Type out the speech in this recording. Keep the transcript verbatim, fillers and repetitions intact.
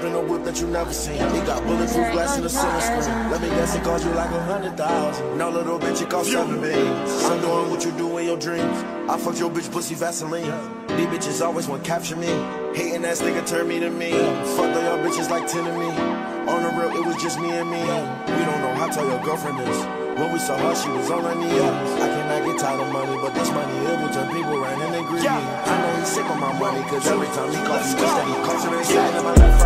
up in a whip that you never seen. He got bulletproof glass in the center screen. Let me guess, it cost you like a hundred thousand. No, little bitch, it cost seven billions. I'm doing what you do in your dreams. I fucked your bitch pussy Vaseline. These bitches always want to capture me. Hating ass nigga turn me to me. Fucked all your bitches like ten to me. On the real, it was just me and me. We don't know how tall your girlfriend is. When we saw her, she was on her knees. I cannot get tired of money, but this money, it will turn people around and they greedy. I know he's sick of my money, cause every time he calls me, he calls it inside of my life.